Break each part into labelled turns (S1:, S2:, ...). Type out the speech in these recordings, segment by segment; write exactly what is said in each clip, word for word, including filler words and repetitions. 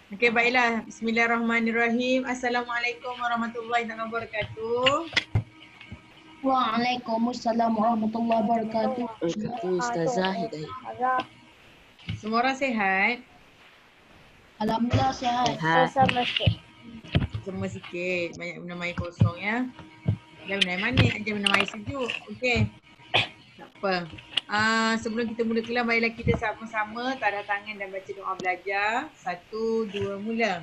S1: Okey, baiklah. Bismillahirrahmanirrahim. Assalamualaikum warahmatullahi wabarakatuh.
S2: Waalaikumsalam warahmatullahi wabarakatuh.
S3: Wabarakatuh Ustazah Hidayah.
S1: Semua orang sihat?
S2: Alhamdulillah sehat.
S3: Sehat.
S4: Sama sikit.
S1: Semua sikit. Banyak minum air kosong ya. Jangan minum air manis, jangan minum air sejuk. Okey. Tak apa. Uh, sebelum kita mula kelas, marilah kita sama-sama tadah tangan dan baca doa belajar. Satu, dua, mula.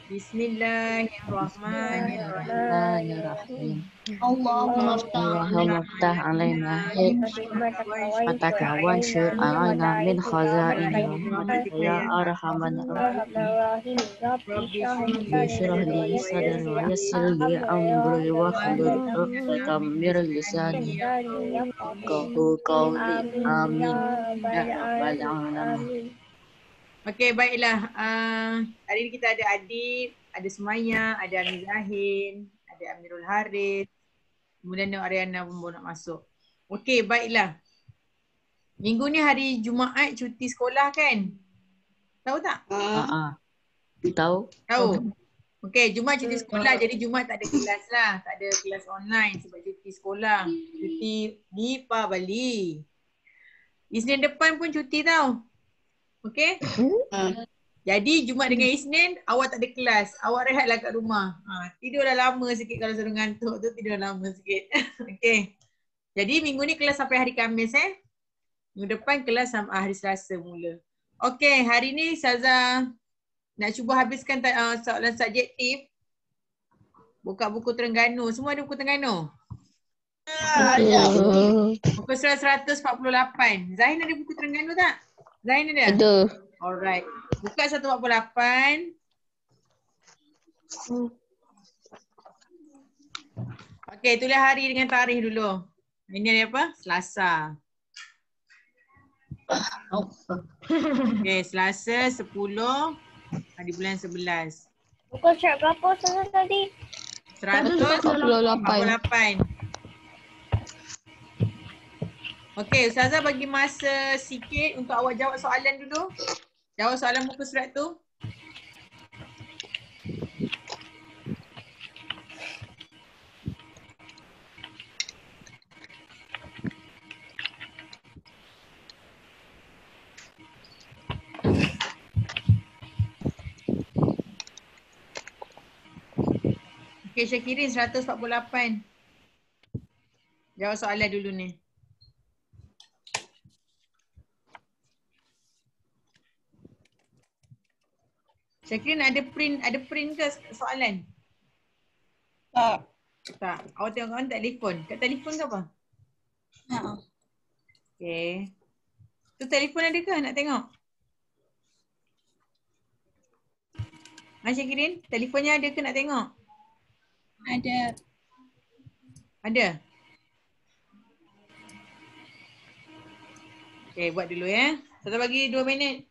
S1: Bismillahirrahmanirrahim.
S3: Bismillahirrahmanirrahim.
S2: Allahumma aftah
S3: Allahumma aftah alaina fataka wansur alaina min khazaini rahmatika ya arhamar rahimin. Rabbi shrah li sadri wa yassir li amri wahlul 'uqdatam min lisani yafqahu qawli. Amin ya rabbal alamin.
S1: Okey, baiklah. Uh, hari ni kita ada Adib, ada Sumaya, ada Amir Zahin, ada Amirul Harith. Kemudian ada Ariana pun baru nak masuk. Okey, baiklah. Minggu ni hari Jumaat cuti sekolah kan? Tahu tak?
S3: Ha ah. Tahu?
S1: Tahu. Okey, Jumaat cuti sekolah. Jadi Jumaat tak ada kelas lah. Tak ada kelas online sebab cuti sekolah. Cuti di Bali. Isnin depan pun cuti tau. Okey? Jadi Jumaat dengan Isnin awak tak ada kelas. Awak rehatlah kat rumah. Ha, tidurlah lama sikit kalau suruh ngantuk tu, tidur lama sikit. Okey. Jadi minggu ni kelas sampai hari Khamis eh. Minggu depan kelas sampai hari Selasa mula. Okey, hari ni Saza nak cuba habiskan uh, soalan subjektif. Buka buku Terengganu. Semua ada buku Terengganu?
S3: Ya.
S1: Muka surat seratus empat puluh lapan. Zahin ada buku Terengganu tak? Zahin ada?
S3: Ada.
S1: Alright. Buka seratus empat puluh lapan. Okey, tulis hari dengan tarikh dulu. Ini hari apa? Selasa. Okey, Selasa sepuluh hari bulan sebelas.
S4: Bukan surat berapa sana tadi?
S1: seratus empat puluh lapan. Okey, Ustazah bagi masa sikit untuk awak jawab soalan dulu. Jawab soalan muka surat tu. Okey, Syakirin seratus empat puluh lapan. Jawab soalan dulu ni. Syakirin ada print ada print ke soalan?
S2: Tak.
S1: Tak. Awak tengok kan telefon. Kat telefon ke apa?
S2: Ha.
S1: Okey. Tu telefon ada ke nak tengok? Ha Syakirin, telefonnya ada ke nak tengok?
S2: Ada.
S1: Ada? Okey, buat dulu ya. Saya bagi dua minit.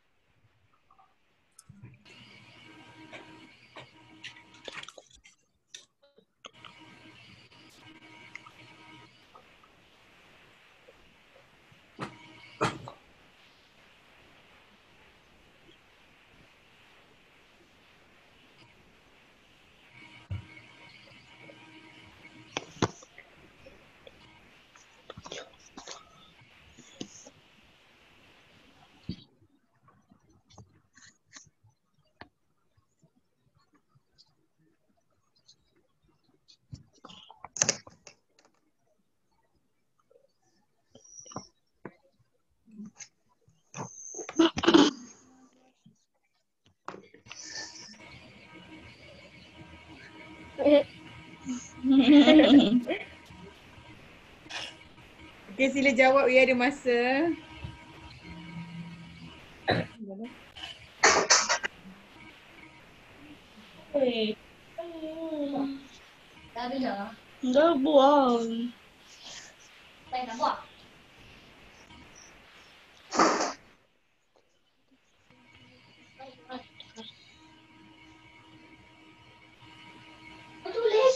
S1: Okey, sila jawab ya, ada masa.
S2: Dah buang.
S4: Saya nak buat. Tulis.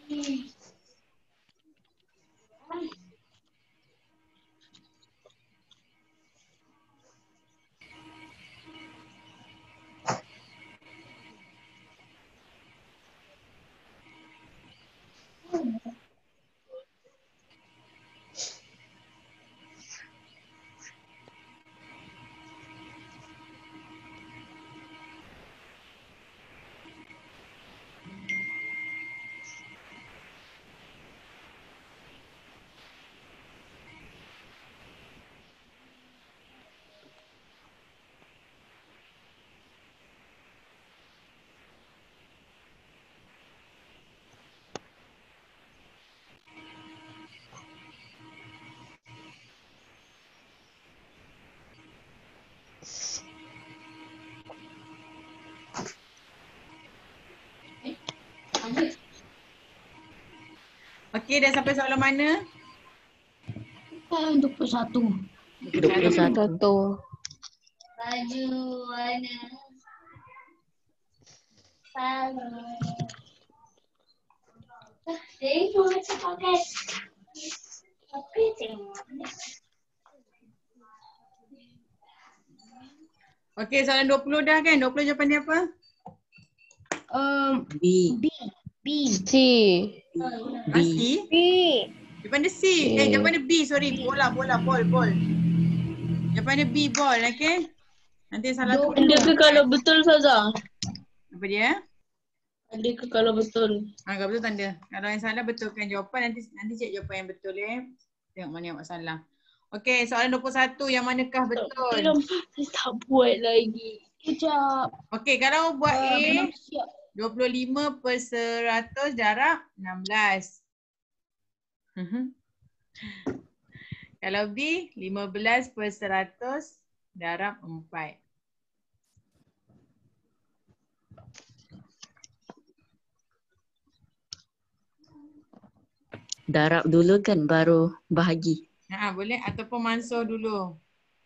S1: Okey, dah sampai soalan mana?
S2: dua puluh satu.
S3: dua puluh satu.
S4: Baju warna paru. Tengok macam pakai. Tapi tengok.
S1: Okey, soalan dua puluh dah kan? dua puluh jawapan dia apa?
S2: Um,
S3: B.
S2: B. B.
S5: C.
S1: B. C?
S4: B.
S1: Jawapan dia C. Eh, jawapan dia B. Sorry, bola, bola, ball, ball. Jawapan dia B, ball. Okey? Nanti salah tu.
S2: Dia ke kalau betul Saza?
S1: Apa dia?
S2: Dia ke kalau betul?
S1: Ha, kalau betul tanda. Kalau yang salah betulkan jawapan. Nanti nanti cek jawapan yang betul eh. Tengok mana yang salah. Okey, soalan dua puluh satu. Yang manakah betul?
S2: Saya tak buat lagi. Kejap.
S1: Okey, kalau buat
S2: Ah,
S1: A,
S2: belum siap.
S1: dua puluh lima per seratus darab enam belas. Mhm. Kalau B, lima belas per seratus darab empat.
S3: Darab dulu kan baru bahagi.
S1: Ha, boleh ataupun mansur dulu.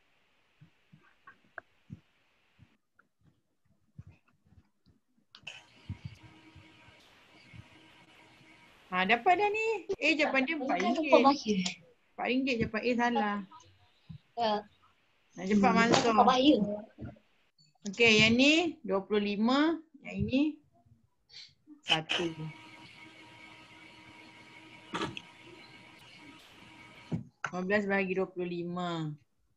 S1: Ha, dapat dah ni. A jawapan dia empat ringgit. empat ringgit jawapan A salah.
S4: Ya.
S1: Nak cepat mansur.
S4: Kau bahaya.
S1: Okey, yang ni dua puluh lima, yang ini satu. lima belas bahagi dua puluh lima.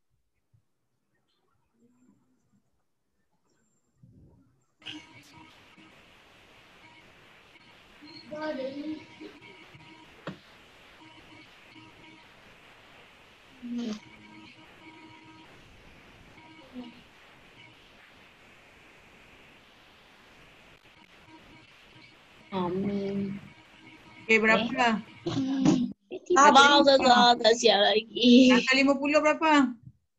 S2: Amin.
S1: Okey, berapa?
S2: Abang Saza tak siap lagi.
S1: Angka lima puluh berapa?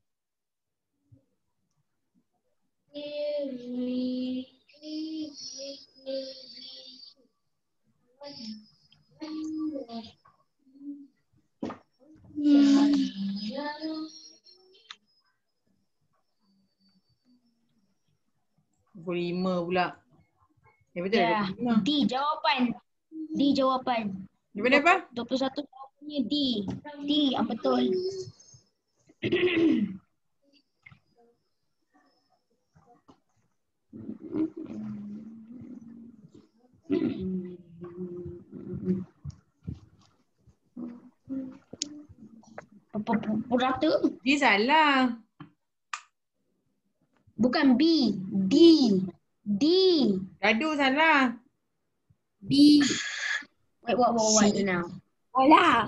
S1: dua puluh lima pula. Eh betul
S2: Ya.
S1: dua puluh lima.
S2: D jawapan. D jawapan.
S1: Jawapan dia apa?
S2: dua puluh satu jawapannya D. D yang betul. Purata?
S1: Dia salah.
S2: Bukan B. D. D.
S1: Gaduh salah.
S2: B. Wait, what, what, what now?
S4: Bola.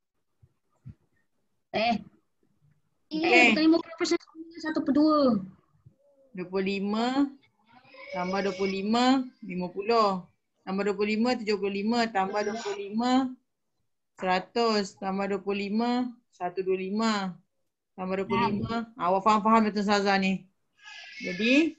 S2: Eh.
S1: Okay.
S2: Eh, bukan lima puluh peratus satu per dua.
S1: dua puluh lima tambah dua puluh lima, lima puluh. Tambah dua puluh lima, tujuh puluh lima. Tambah dua puluh lima, seratus. Tambah dua puluh lima, seratus dua puluh lima. Tambah dua puluh lima. Awak faham-faham betul Saza ni. Jadi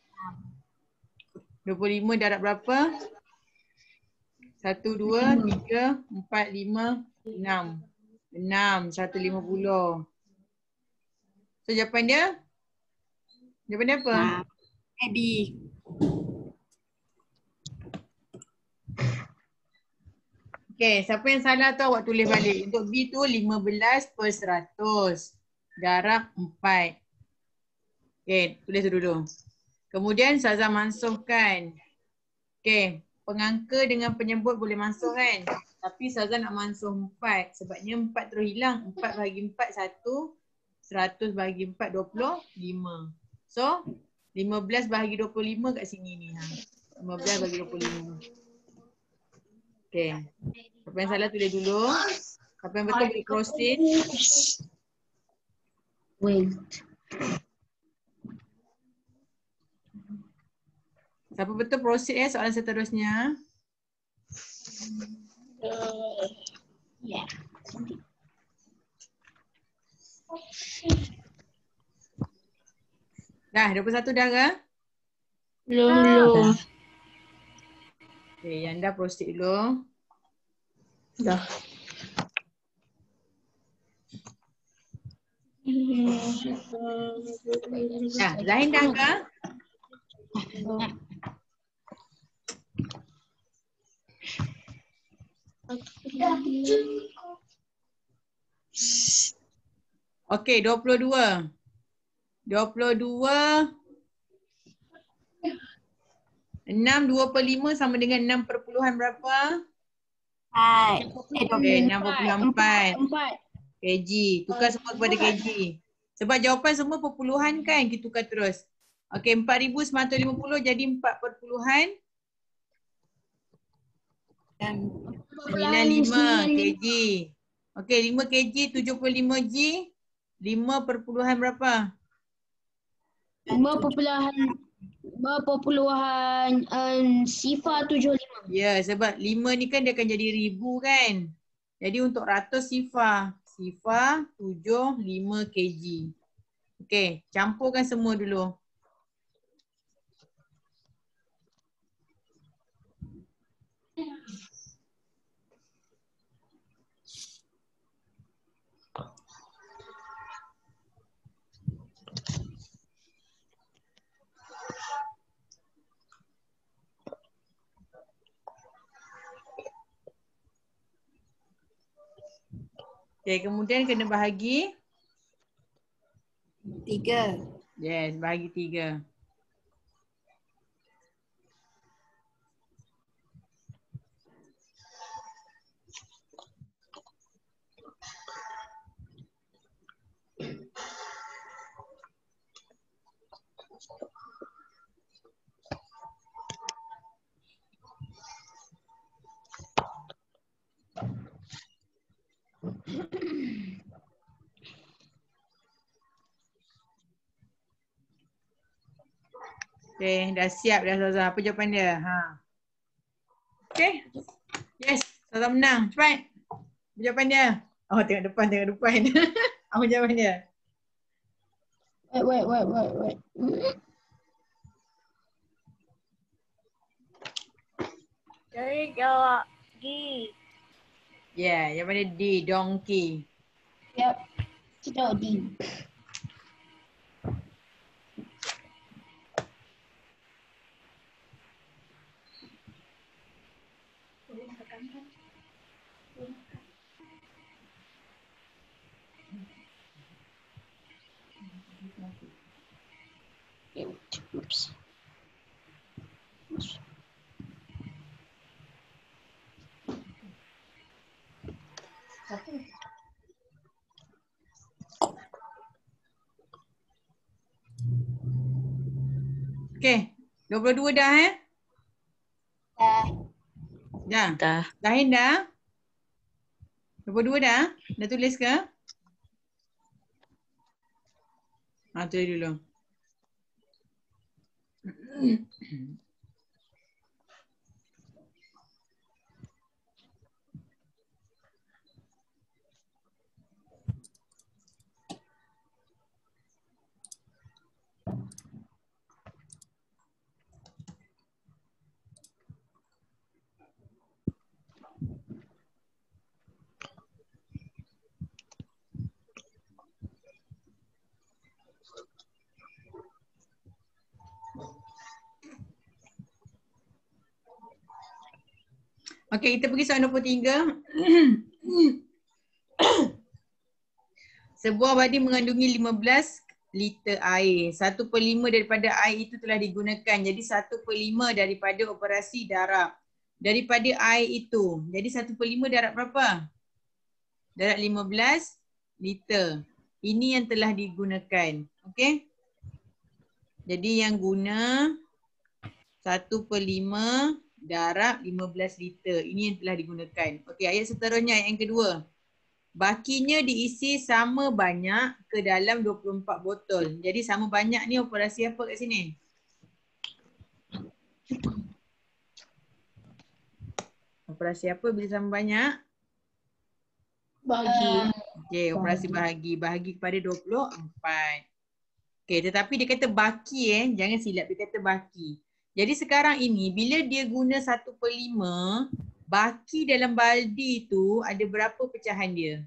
S1: dua puluh lima darab berapa? satu, dua, tiga, empat, lima, enam. enam, seratus lima puluh. So jawapan dia? Jawapan dia apa?
S2: Eddie.
S1: Okay, siapa yang salah tu awak tulis balik. Untuk B tu lima belas per seratus. Darab empat. Okay, tulis tu dulu. Kemudian Ustazah mansuhkan. Okay, pengangka dengan penyebut boleh mansuh kan? Tapi Ustazah nak mansuh empat. Sebabnya empat terus hilang. empat bahagi empat, satu. seratus bahagi empat, dua puluh lima. So, lima belas bahagi dua puluh lima kat sini ni. Ha. lima belas bahagi dua puluh lima. Okay. Siapa yang salah tulis dulu. Siapa yang betul boleh proceed.
S2: Wait.
S1: Siapa betul proceed eh soalan seterusnya.
S4: Yeah.
S1: Dah, dua puluh satu dah ke?
S4: Belum, belum.
S1: Okay, yang dah proceed dulu.
S4: Dah.
S1: Dah, Zahin dah ke? Okey, dua puluh dua. dua puluh dua. enam dua per lima sama dengan enam perpuluhan berapa?
S4: Empat.
S1: Okey, enam perpuluhan empat
S4: Empat.
S1: kg. Tukar semua kepada kg. Sebab jawapan semua perpuluhan kan, kita tukar terus. Okey, empat ribu sembilan ratus lima puluh jadi empat perpuluhan sembilan puluh lima kg. Okey, lima kg tujuh puluh lima G. lima perpuluhan berapa?
S4: Lima perpuluhan lima perpuluhan um, sifar tujuh lima.
S1: Ya, sebab lima ni kan dia akan jadi ribu kan. Jadi untuk ratus sifar. Sifar tujuh puluh lima kg. Okey, campurkan semua dulu. Okay, kemudian kena bahagi
S4: Tiga.
S1: yes, bahagi tiga. Okay, dah siap dah Ustazah. Apa jawapan dia? Ha. Okay. Yes, Ustazah menang. Cepat. Apa jawapan dia? Oh, tengok depan, tengok depan. Apa jawapan dia?
S4: Wait, wait, wait, wait, wait. Jadi jawab D.
S1: Yeah, jawapan dia D, donkey.
S4: Yep. Kita D. Oops.
S1: Okay, dua puluh dua dah eh?
S4: Dah.
S1: Dah?
S3: Dah.
S1: Zahin dah? dua puluh dua dah? Dah tulis ke? Ha, tulis dulu. Okey, kita pergi soalan dua puluh tiga. Sebuah badi mengandungi lima belas liter air. satu per lima daripada air itu telah digunakan. Jadi satu per lima daripada operasi darab. Daripada air itu. Jadi satu per lima darab berapa? Darab lima belas liter. Ini yang telah digunakan. Okey. Jadi yang guna satu per lima darab lima belas liter. Ini yang telah digunakan. Okey, ayat seterusnya, ayat yang kedua. Bakinya diisi sama banyak ke dalam dua puluh empat botol. Jadi sama banyak ni operasi apa kat sini? Operasi apa bila sama banyak?
S4: Bagi.
S1: Okey, operasi bahagi. Bahagi kepada dua puluh empat. Okey, tetapi dia kata baki eh. Jangan silap, dia kata baki. Jadi sekarang ini bila dia guna satu per lima, baki dalam baldi tu ada berapa pecahan dia?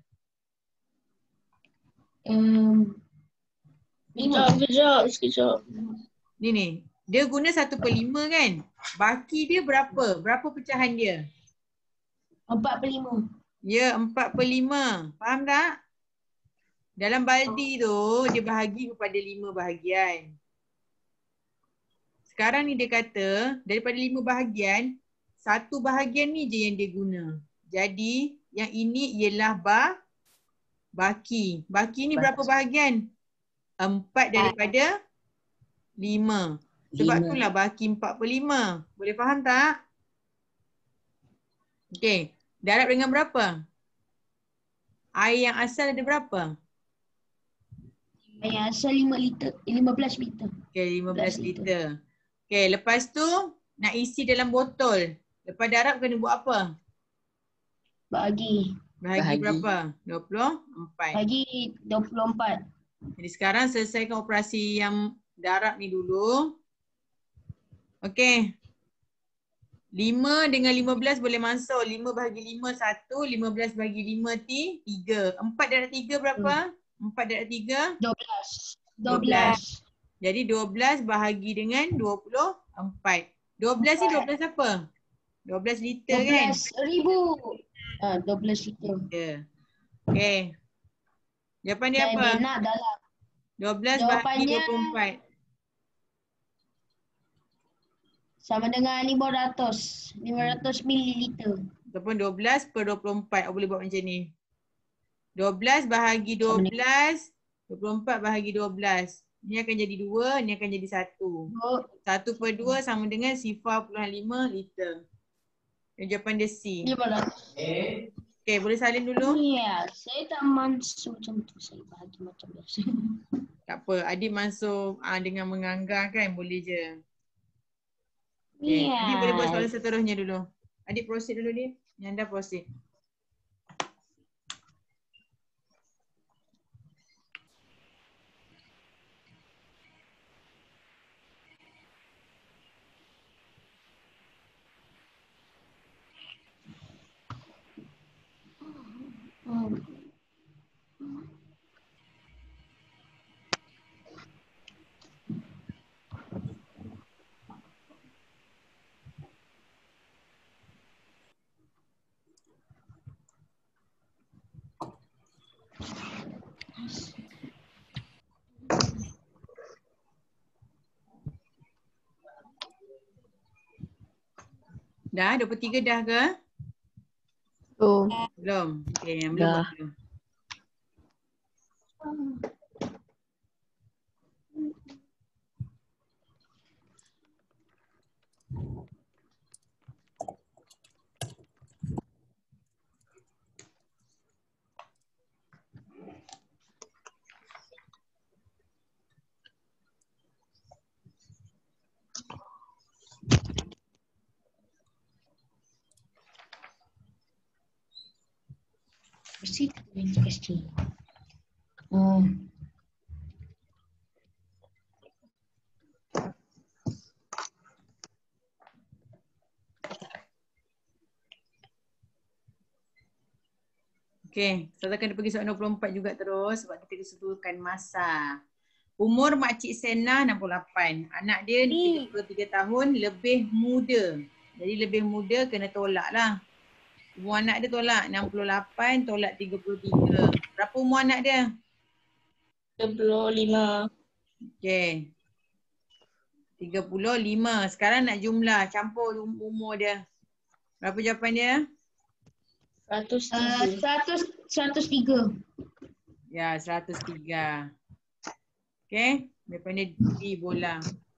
S2: Um,
S4: Sekejap, sekejap, sekejap.
S1: Ni ni. Dia guna satu per lima kan? Baki dia berapa? Berapa pecahan dia?
S2: empat per lima.
S1: Ya, empat per lima. Faham tak? Dalam baldi tu dia bahagi kepada lima bahagian. Sekarang ni dia kata daripada lima bahagian, satu bahagian ni je yang dia guna. Jadi yang ini ialah bah, baki. Baki ni berapa bahagian? Empat daripada lima. Sebab
S3: Lima.
S1: itulah baki empat per lima. Boleh faham tak? Okey. Darab dengan berapa? Air yang asal ada berapa?
S2: Yang asal lima liter, lima belas liter.
S1: Okey, lima belas
S2: liter.
S1: liter. Okey, lepas tu nak isi dalam botol. Lepas darab kena buat apa?
S2: Bagi.
S1: Bahagi,
S3: Bahagi.
S1: berapa? dua puluh empat.
S2: Bagi dua puluh empat.
S1: Jadi sekarang selesaikan operasi yang darab ni dulu. Okey. lima dengan lima belas boleh masuk. lima bahagi lima, satu. lima belas bahagi lima, tiga. empat darab tiga berapa? empat darab tiga?
S2: dua belas.
S1: dua belas. Jadi dua belas bahagi dengan dua puluh empat. dua belas ni dua belas apa? dua belas liter
S2: dua
S1: kan?
S2: belas ribu. Ah, dua belas liter.
S1: Ya. Okey. Jawapan dia
S2: Dan
S1: apa?
S2: dia nak dalam.
S1: dua belas bahagi
S2: Jawapannya-
S1: dua puluh empat.
S2: Sama dengan lima ratus. lima ratus mililiter.
S1: Ataupun dua belas per dua puluh empat. Awak boleh buat macam ni. dua belas bahagi dua belas. dua puluh empat bahagi dua belas. Ni akan jadi dua, ni akan jadi satu.
S2: Oh,
S1: satu per dua sama dengan sifar puluhan lima liter. Dan jawapan dia C.
S2: lima ratus.
S1: Okey, boleh salin dulu?
S2: Ya, saya tak masuk macam tu. Saya bagi macam biasa.
S1: Tak apa, adik masuk ah, dengan menganggar kan, boleh je. Okay.
S2: Ya.
S1: Adik boleh buat soalan seterusnya dulu. Adik proceed dulu ni. Nyanda proceed.
S2: Hmm.
S1: Dah, dua puluh tiga dah ke?
S3: Oh.
S1: Belum? Okey, yang belum
S3: Dah.
S1: buat dulu.
S2: Proceed to the next question. Hmm.
S1: Okey, saya akan pergi soalan dua puluh empat juga terus sebab kita disebutkan masa. Umur Makcik Sena enam puluh lapan. Anak dia tiga puluh tiga tahun, lebih muda. Jadi lebih muda kena tolak lah. Umur anak dia tolak enam puluh lapan tolak tiga puluh tiga. Berapa umur anak dia?
S4: tiga puluh lima.
S1: Okey. tiga puluh lima. Sekarang nak jumlah. Campur um- umur dia. Berapa jawapan dia?
S4: Seratus
S2: Uh,
S4: tiga.
S2: seratus, seratus tiga.
S1: Ya, seratus tiga. Okey. Jawapan dia D bola.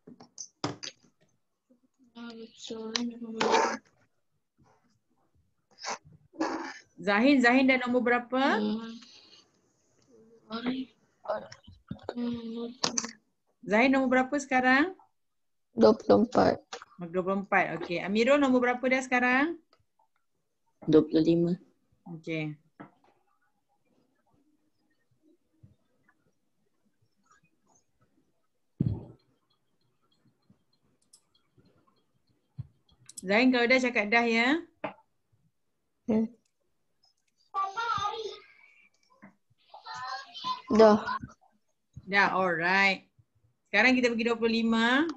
S1: Zahin, Zahin dah nombor berapa? Zahin nombor berapa sekarang?
S5: dua puluh empat.
S1: dua puluh empat. Okey. Amirul nombor berapa dah sekarang?
S3: dua puluh lima.
S1: Okey. Zain kalau dah cakap dah ya.
S5: Hmm. Dah.
S1: Dah, alright. Sekarang kita pergi dua puluh lima.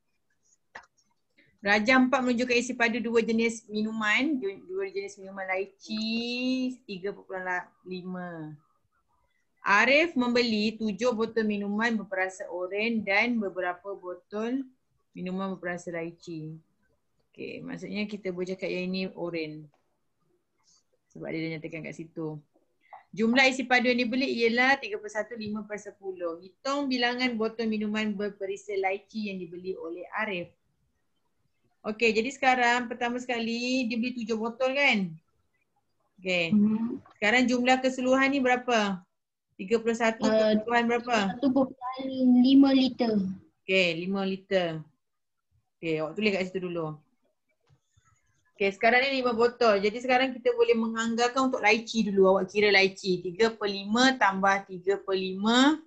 S1: Raja empat menunjukkan isi padu dua jenis minuman. Dua jenis minuman laici tiga perpuluhan lima. Arif membeli tujuh botol minuman berperasa oren dan beberapa botol minuman berperasa laici. Okey, maksudnya kita boleh cakap yang ini oren. Sebab dia dah nyatakan kat situ. Jumlah isi padu yang dibeli ialah tiga puluh satu, lima per sepuluh. Hitung bilangan botol minuman berperisa laici yang dibeli oleh Arif. Okey, jadi sekarang pertama sekali dia beli tujuh botol kan? Okey.
S2: Hmm.
S1: Sekarang jumlah keseluruhan ni berapa? tiga puluh satu
S2: Uh,
S1: keseluruhan berapa?
S2: satu perpuluhan lima liter.
S1: Okey, lima liter. Okey, awak tulis kat situ dulu. Okey, sekarang ni lima botol. Jadi sekarang kita boleh menganggarkan untuk laici dulu. Awak kira laici. tiga per lima tambah tiga per lima.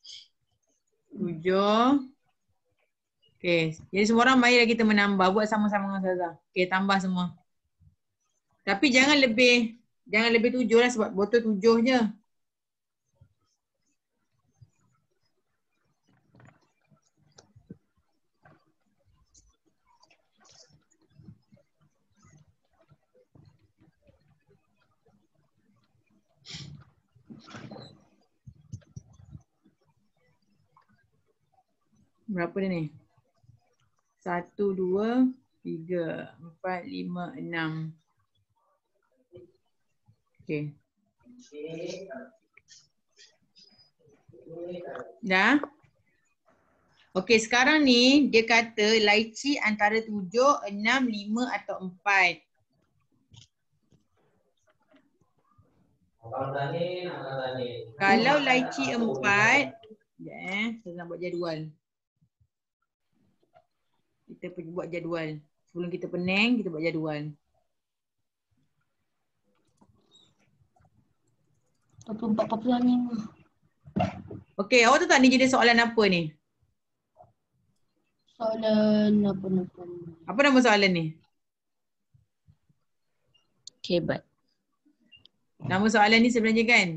S1: tujuh. Okey, jadi semua orang marilah kita menambah. Buat sama-sama dengan Ustazah. Okey, tambah semua. Tapi jangan lebih, jangan lebih tujuh lah sebab botol tujuh je. Berapa dia ni? Satu, dua, tiga, empat, lima, enam. Okey. Dah? Okey, sekarang ni dia kata laici antara tujuh, enam, lima atau empat. Kalau laici empat, sekejap eh, saya nak buat jadual. Kita pergi buat jadual. Sebelum kita pening, kita buat jadual.
S2: dua puluh empat perpuluhan lima.
S1: Okey, awak tahu tak ni jadi soalan apa ni?
S2: Soalan apa-apa.
S1: Apa nama soalan ni?
S3: Hebat.
S1: Nama soalan ni sebenarnya kan?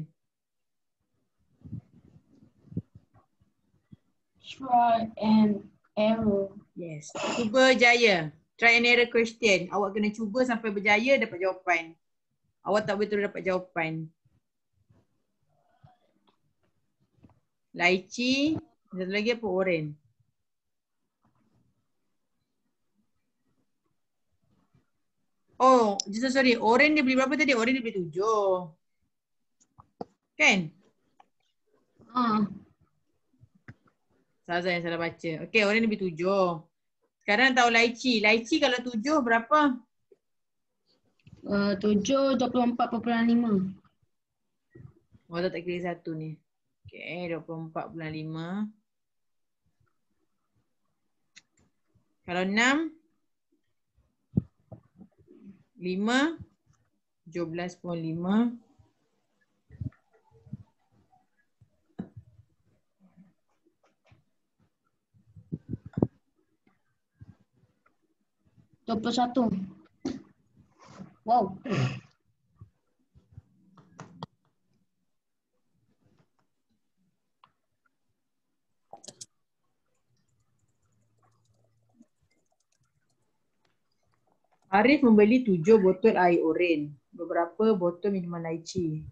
S2: Try and error.
S1: Yes. Cuba jaya. Try and error question. Awak kena cuba sampai berjaya dapat jawapan. Awak tak boleh terus dapat jawapan. Laici. Satu lagi apa? Oren. Oh, just sorry. Oren dia beli berapa tadi? Oren dia beli tujuh. Kan?
S2: Ah,
S1: Saza yang salah baca. Okey, oren dia beli tujuh. Sekarang tahu laici. Laici kalau tujuh berapa?
S2: uh, tujuh, dua puluh empat perpuluhan lima.
S1: Oh, tak, tak kira satu ni. Okey, dua puluh empat perpuluhan lima. Kalau enam, lima, tujuh belas perpuluhan lima.
S2: dua puluh satu. Wow.
S1: Arif membeli tujuh botol air oren beberapa botol minuman lychee.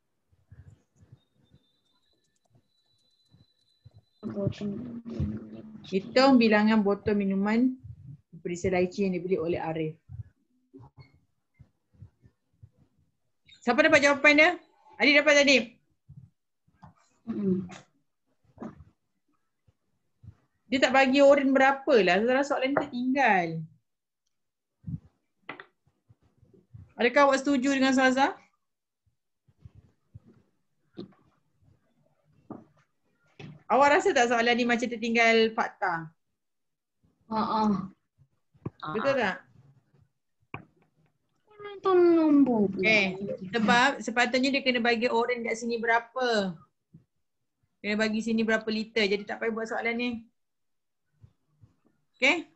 S1: Hitung bilangan botol minuman perisa lychee yang dibeli oleh Arif. Siapa dapat jawapan dia? Adik dapat tadi?
S2: Hmm.
S1: Dia tak bagi oren berapa lah. Saudara soalan ni tertinggal. Adakah awak setuju dengan Saza? Awak rasa tak soalan ni macam tertinggal fakta?
S2: Ha ah.
S1: Betul tak?
S2: Itu nombor pula.
S1: Okay. Sebab sepatutnya dia kena bagi oren kat sini berapa. Kena bagi sini berapa liter. Jadi tak payah buat soalan ni. Okay.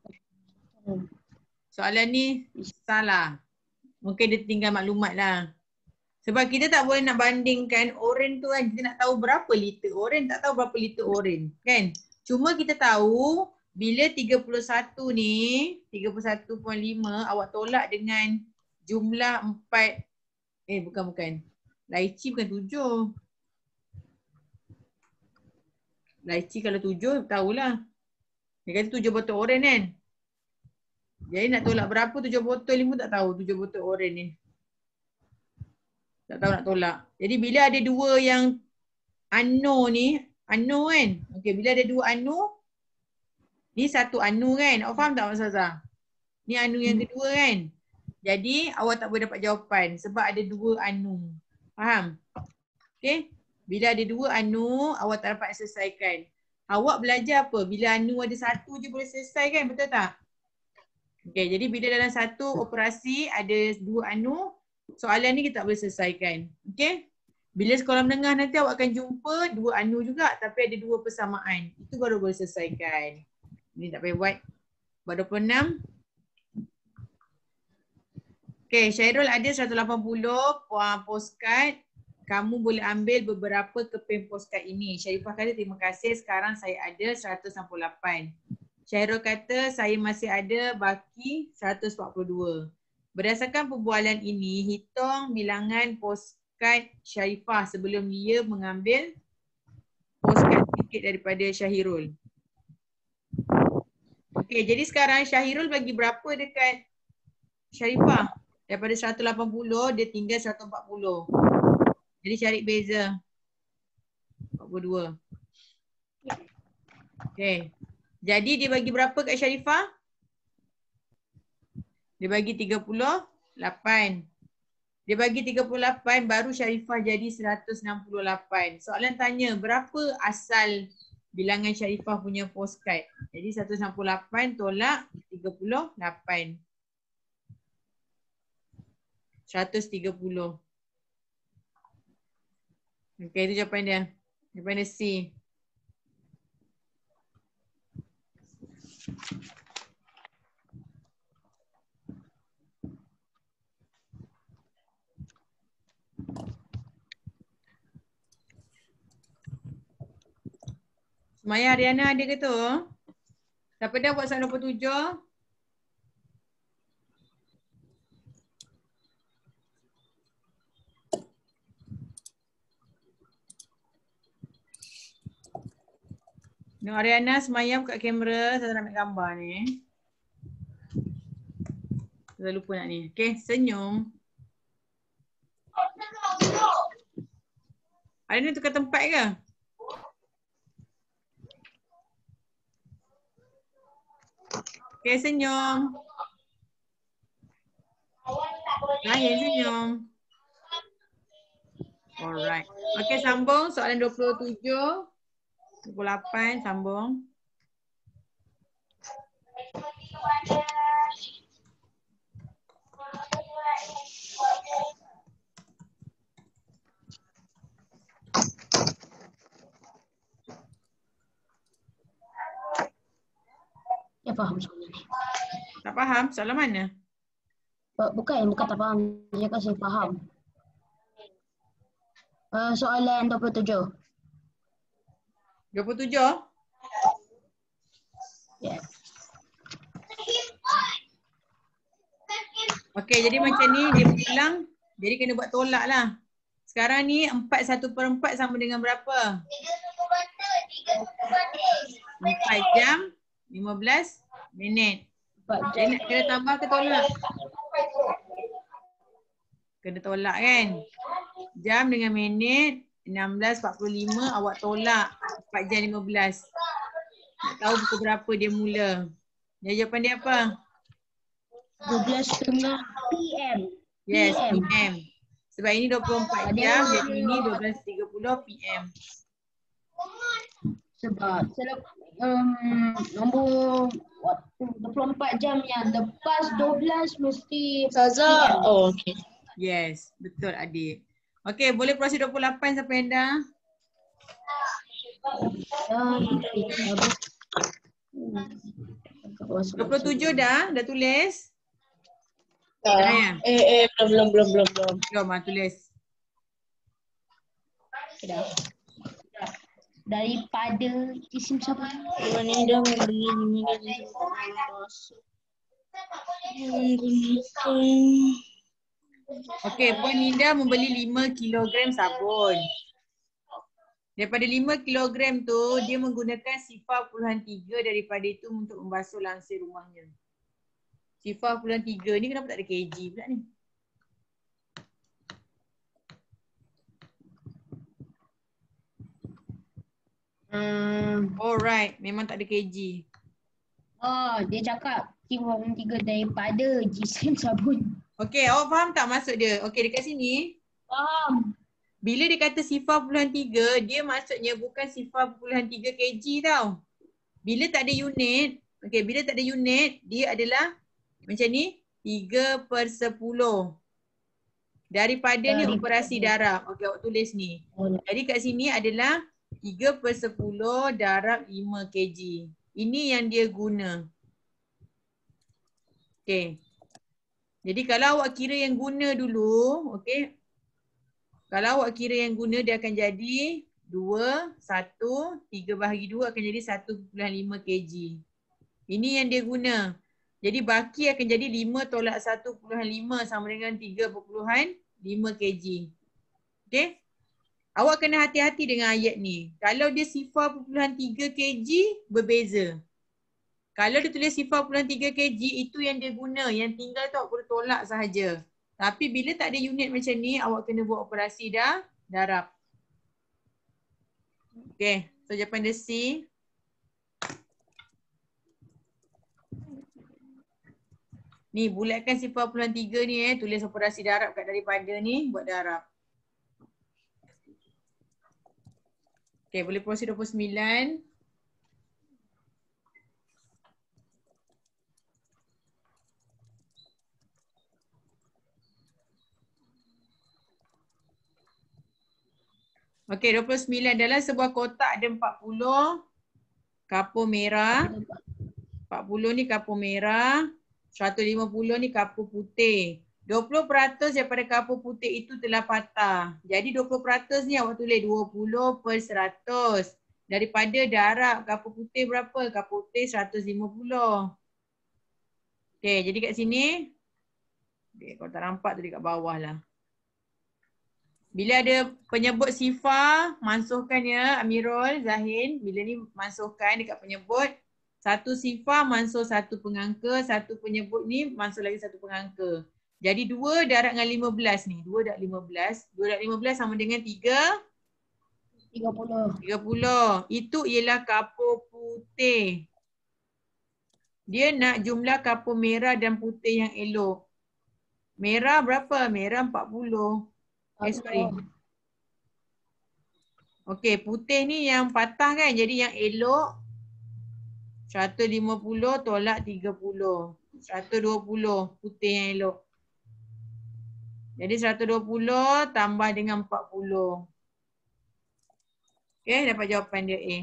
S1: Soalan ni salah. Mungkin dia tinggal maklumat lah. Sebab kita tak boleh nak bandingkan oren tu kan. Kita nak tahu berapa liter oren. Tak tahu berapa liter oren. Kan? Cuma kita tahu bila tiga puluh satu ni, tiga puluh satu perpuluhan lima awak tolak dengan jumlah empat. Eh bukan-bukan. Lychee bukan tujuh. Lychee kalau tujuh tahulah. Dia kata tujuh botol oren kan. Jadi nak tolak berapa tujuh botol ni pun tak tahu tujuh botol oren ni. Tak tahu nak tolak. Jadi bila ada dua yang anu ni, anu kan. Okey, bila ada dua anu, ni satu anu kan. Awak faham tak Mak Saza? Ni anu yang kedua kan. Jadi awak tak boleh dapat jawapan sebab ada dua anu. Faham? Okey. Bila ada dua anu, awak tak dapat selesaikan. Awak belajar apa? Bila anu ada satu je boleh selesai kan, betul tak? Okey, jadi bila dalam satu operasi ada dua anu, soalan ni kita tak boleh selesaikan. Okey? Bila sekolah menengah nanti awak akan jumpa dua anu juga tapi ada dua persamaan. Itu baru boleh selesaikan. Ni tak payah buat. Buat dua puluh enam. Okey, Syairul ada seratus lapan puluh postcard. Kamu boleh ambil beberapa keping postcard ini. Syarifah kata terima kasih, sekarang saya ada seratus enam puluh lapan. Syairul kata saya masih ada baki seratus empat puluh dua. Berdasarkan perbualan ini, hitung bilangan postcard Syarifah sebelum dia mengambil postcard sikit daripada Syahirul. Okey, jadi sekarang Syahirul bagi berapa dekat Syarifah? Daripada seratus lapan puluh, dia tinggal seratus empat puluh. Jadi cari beza. empat puluh dua. Okey. Jadi dia bagi berapa kat Syarifah? Dia bagi tiga puluh lapan. Dia bagi tiga puluh lapan baru Syarifah jadi seratus enam puluh lapan. Soalan tanya berapa asal bilangan Syarifah punya postcard? Jadi seratus enam puluh lapan tolak tiga puluh lapan. seratus tiga puluh. Okey, itu jawapan dia. Jawapan dia C. Maya Ariana ada ke tu? Siapa dah buat soalan dua puluh tujuh? Nur Ariana semayang buka kamera, saya nak ambil gambar ni. Saya lupa nak ni. Okey, senyum. Ada ni tukar tempat ke? Okey, senyum. Lahir senyum. Alright. Okey, sambung soalan dua puluh tujuh. dua puluh lapan, sambung.
S2: Ya faham soalan ni.
S1: Tak faham? Soalan mana?
S2: Bukan, bukan tak faham. Dia kata saya faham. Uh, soalan dua puluh tujuh.
S1: dua puluh tujuh?
S2: Ya. Yeah.
S1: Okey, jadi macam ni dia pulang. Jadi kena buat tolak lah. Sekarang ni empat satu per empat sama dengan berapa? empat jam lima belas minit. Jadi nak kena tambah ke tolak? Kena tolak kan? Jam dengan minit enam belas empat puluh lima awak tolak empat jam lima belas. Nak tahu pukul berapa dia mula. Jadi jawapan dia apa?
S2: dua belas setengah P M.
S1: Yes,
S2: P M.
S1: P M. Sebab ini dua puluh empat jam, jadi ini dua belas tiga puluh P M.
S2: Sebab selep, um, nombor waktu dua puluh empat jam yang lepas dua belas mesti
S4: Ustazah. Oh, okey.
S1: Yes, betul adik. Okey, boleh proses dua puluh lapan siapa yang dah? dua puluh tujuh dah? Dah tulis?
S4: Dah.
S1: Dah ya?
S4: Eh, eh, belum, belum, belum, belum.
S1: Jom ah tulis.
S2: Dah. Daripada isim siapa?
S4: Iwan Nida membeli lima gaji masuk. Menggunakan
S1: Okey, Puan Nida membeli lima kilogram sabun. Daripada lima kilogram tu, dia menggunakan sifar puluhan tiga daripada itu untuk membasuh langsir rumahnya. Sifar puluhan tiga ni kenapa tak ada kg pula ni?
S2: Hmm.
S1: Alright, memang tak ada kg.
S2: Oh, dia cakap tiga tiga daripada jisim sabun.
S1: Okey, awak faham tak maksud dia? Okey, dekat sini,
S2: Faham.
S1: bila dia kata sifar puluhan tiga, dia maksudnya bukan sifar puluhan tiga kg tau. Bila tak ada unit, okey, bila tak ada unit, dia adalah macam ni, tiga per sepuluh. Daripada ni
S2: Daripada.
S1: operasi darab. Okey, awak tulis ni. Jadi kat sini adalah tiga per sepuluh darab lima kg. Ini yang dia guna. Okey. Jadi kalau awak kira yang guna dulu, okey. Kalau awak kira yang guna, dia akan jadi dua, satu, tiga bahagi dua akan jadi satu perpuluhan lima kg. Ini yang dia guna. Jadi baki akan jadi lima tolak satu perpuluhan lima sama dengan tiga perpuluhan lima kg. Okey? Awak kena hati-hati dengan ayat ni. Kalau dia sifar perpuluhan tiga kg, berbeza. Kalau dia tulis sifar perpuluhan tiga kg, itu yang dia guna. Yang tinggal tu awak perlu tolak sahaja. Tapi bila tak ada unit macam ni, awak kena buat operasi dah darab. Okey, so jawapan dia C. Ni bulatkan sifar perpuluhan tiga ni eh, tulis operasi darab kat daripada ni, buat darab. Okey, boleh proses dua puluh sembilan. Okey, dua puluh sembilan dalam sebuah kotak ada empat puluh kapur merah. empat puluh ni kapur merah. seratus lima puluh ni kapur putih. dua puluh peratus daripada kapur putih itu telah patah. Jadi dua puluh peratus ni awak tulis dua puluh per seratus. Daripada darab kapur putih berapa? Kapur putih seratus lima puluh. Okey, jadi kat sini. Okay, kalau tak nampak tu dekat bawah lah. Bila ada penyebut sifar, mansuhkan ya Amirul, Zahin. Bila ni mansuhkan dekat penyebut. Satu sifar mansuh satu pengangka, satu penyebut ni mansuh lagi satu pengangka. Jadi dua darab dengan lima belas ni. dua darab lima belas. dua darab lima belas sama dengan tiga.
S2: tiga puluh.
S1: tiga puluh. Itu ialah kapur putih. Dia nak jumlah kapur merah dan putih yang elok. Merah berapa? Merah empat puluh. Eh sorry. Okey, putih ni yang patah kan. Jadi yang elok seratus lima puluh tolak tiga puluh. seratus dua puluh putih yang elok. Jadi seratus dua puluh tambah dengan empat puluh. Okey, dapat jawapan dia A.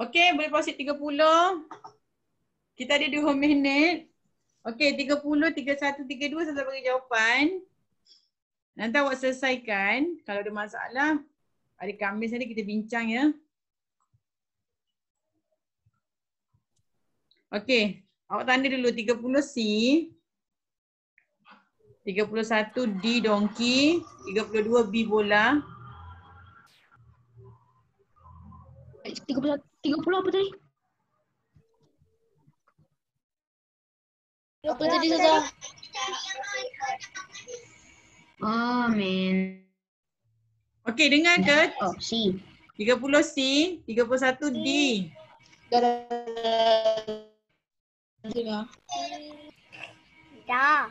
S1: Okey, boleh proceed tiga puluh. Kita ada dua minit. Okey, tiga puluh, tiga puluh satu, tiga puluh dua Ustazah bagi jawapan. Nanti awak selesaikan. Kalau ada masalah, hari Khamis nanti kita bincang ya. Okey, awak tanda dulu tiga puluh C, tiga puluh satu D donkey, tiga puluh dua B bola.
S2: tiga puluh, tiga puluh apa tadi?
S4: Apa tadi Ustazah?
S2: Oh, man.
S1: Okey, dengar ke?
S2: Oh, C.
S1: tiga puluh C, tiga puluh satu D.
S4: Dah, dah, dah, dah. Dah.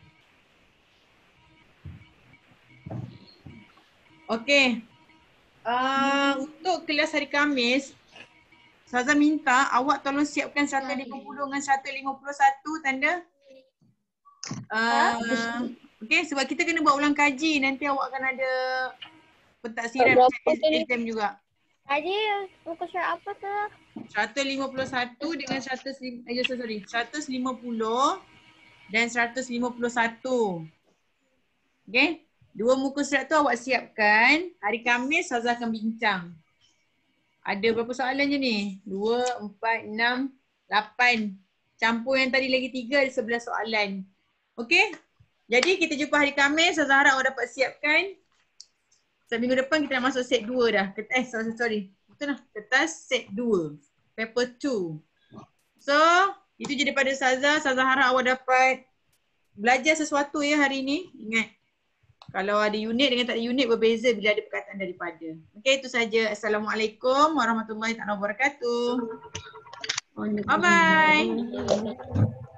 S1: Okey. Uh, untuk kelas hari Khamis, Ustazah minta awak tolong siapkan seratus lima puluh dengan seratus lima puluh satu tanda. Uh, Okey, sebab kita kena buat ulang kaji. Nanti awak akan ada pentaksiran exam juga.
S4: Tadi muka surat apa tu?
S1: seratus lima puluh satu dengan seratus, eh, sorry, seratus lima puluh dan seratus lima puluh satu. Okey, dua muka surat tu awak siapkan. Hari Khamis Ustazah akan bincang. Ada berapa soalan je ni? dua, empat, enam, lapan. Campur yang tadi lagi tiga, ada sebelas soalan. Okey? Jadi kita jumpa hari Khamis. Ustazah harap awak dapat siapkan. Sebab minggu depan kita nak masuk set dua dah. Eh sorry, sorry. Betul lah. Kertas set dua. Paper two. So, itu je daripada Ustazah. Ustazah harap awak dapat belajar sesuatu ya hari ni. Ingat. Kalau ada unit dengan tak ada unit berbeza bila ada perkataan daripada. Okey, itu saja. Assalamualaikum warahmatullahi wabarakatuh. Bye-bye.